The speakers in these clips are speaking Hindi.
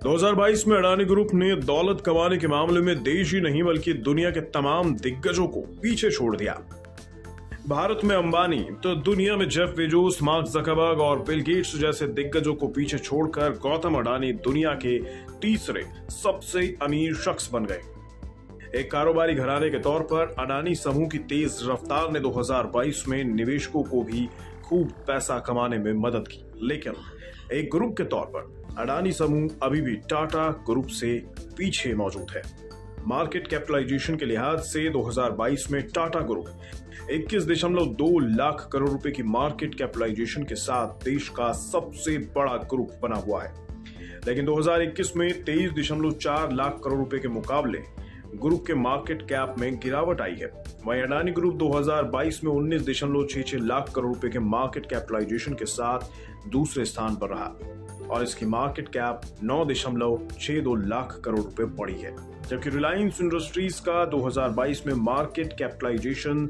2022 में अडानी ग्रुप ने दौलत कमाने के मामले में देश ही नहीं बल्कि दुनिया के तमाम दिग्गजों को पीछे छोड़ दिया। भारत में अंबानी तो दुनिया में जेफ बेजोस, मार्क जकरबर्ग और बिल गेट्स जैसे दिग्गजों को पीछे छोड़कर गौतम अडानी दुनिया के तीसरे सबसे अमीर शख्स बन गए। एक कारोबारी घराने के तौर पर अडानी समूह की तेज रफ्तार ने 2022 में निवेशकों को भी खूब पैसा कमाने में मदद की, लेकिन एक ग्रुप के तौर पर अडानी समूह अभी भी टाटा ग्रुप से पीछे मौजूद है। मार्केट कैपिटलाइजेशन के लिहाज से 2022 में टाटा ग्रुप 21.2 लाख करोड़ रुपए की मार्केट कैपिटलाइजेशन के साथ देश का सबसे बड़ा ग्रुप बना हुआ है, लेकिन 2021 में 23.4 लाख करोड़ रुपए के मुकाबले ग्रुप के मार्केट कैप में गिरावट आई है। वहीं अडानी ग्रुप 2022 में 19.66 लाख करोड़ रुपए के मार्केट कैपिटलाइजेशन के साथ दूसरे स्थान पर रहा और इसकी मार्केट कैप 9.62 लाख करोड़ रुपए बढ़ी है, जबकि रिलायंस इंडस्ट्रीज का 2022 में मार्केट कैपिटलाइजेशन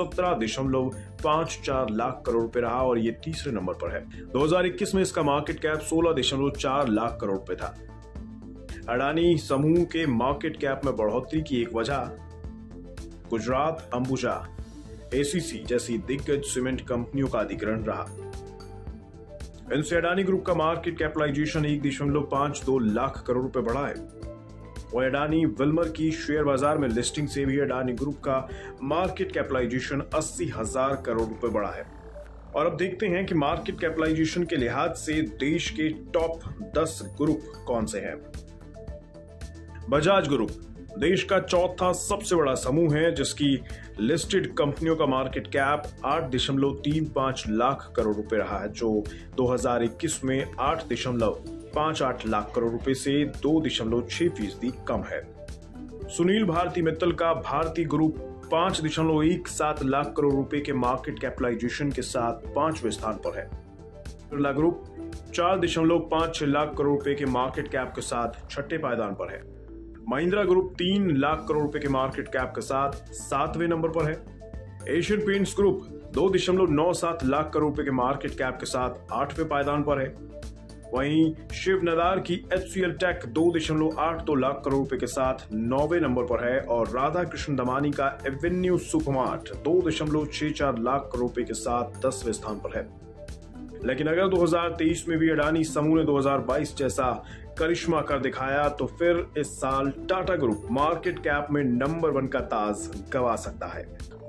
17.54 लाख करोड़ रुपए रहा और ये तीसरे नंबर पर है। 2021 में इसका मार्केट कैप 16.4 लाख करोड़ रुपए था। अडानी समूह के मार्केट कैप में बढ़ोतरी की एक वजह गुजरात अंबुजा एसीसी जैसी दिग्गज सीमेंट कंपनियों का अधिग्रहण रहा। इनसे अडानी ग्रुप का मार्केट कैपिटलाइजेशन 1.52 लाख करोड़ रुपए बढ़ा है। वह अडानी विल्मर की शेयर बाजार में लिस्टिंग से भी अडानी ग्रुप का मार्केट कैपिटलाइजेशन 80,000 करोड़ रुपए बढ़ा है। और अब देखते हैं कि मार्केट कैपिटलाइजेशन के लिहाज से देश के टॉप 10 ग्रुप कौन से हैं। बजाज ग्रुप देश का चौथा सबसे बड़ा समूह है, जिसकी लिस्टेड कंपनियों का मार्केट कैप 8.35 लाख करोड़ रुपए रहा है, जो 2021 में 8.58 लाख करोड़ रुपए से 2.6% कम है। सुनील भारती मित्तल का भारती ग्रुप 5.17 लाख करोड़ रुपए के मार्केट कैपिटलाइजेशन के साथ 5वें स्थान पर है। बिरला ग्रुप 4.56 लाख करोड़ रुपए के मार्केट कैप के साथ छठे पायदान पर है। महिंद्रा ग्रुप 3 लाख करोड़ रुपए के मार्केट कैप के साथ 7वें नंबर पर है। Asian Paints group 2.97 lakh crore रुपए के मार्केट कैप के साथ 8वें पायदान पर है। वहीं शिव नादार की HCL टेक 2.82 लाख करोड़ रुपए के साथ 9वें नंबर पर है और राधा कृष्ण दमानी का एवेन्यू सुपरमार्ट 2.64 लाख करोड़ रुपए के साथ 10वें स्थान पर है। लेकिन अगर 2023 में भी अडानी समूह ने 2022 जैसा करिश्मा कर दिखाया तो फिर इस साल टाटा ग्रुप मार्केट कैप में नंबर 1 का ताज गंवा सकता है।